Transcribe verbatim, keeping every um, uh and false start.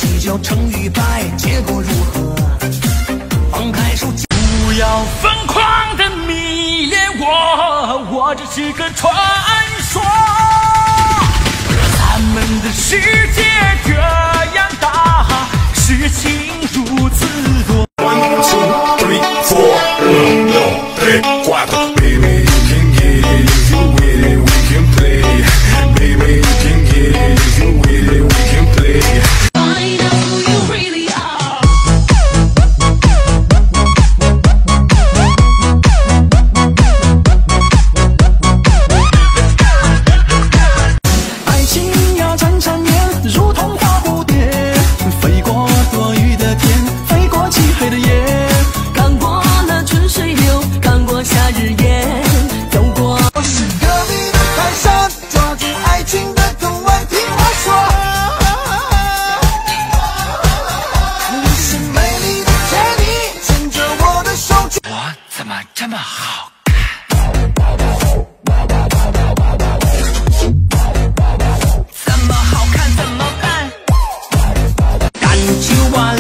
计较成与败，结果如何？放开手， 不要疯狂的迷恋我，我只是个传说。咱们的世界这样大，事情如此多。 One two three four， uno tres cuatro。Baby you can get it if you with it we can play。Baby you can get it if you with it we can play。Find out who you really are。 爱情呀缠缠绵，如同花蝴蝶，飞过多雨的天，飞过漆黑的夜，看过了春水流，看过夏日炎，走过。我是隔壁的泰山，抓住爱情的藤蔓，听我说。你是美丽的天地，牵着我的手。 我怎么这么好？怎么好看怎么办？ 感情完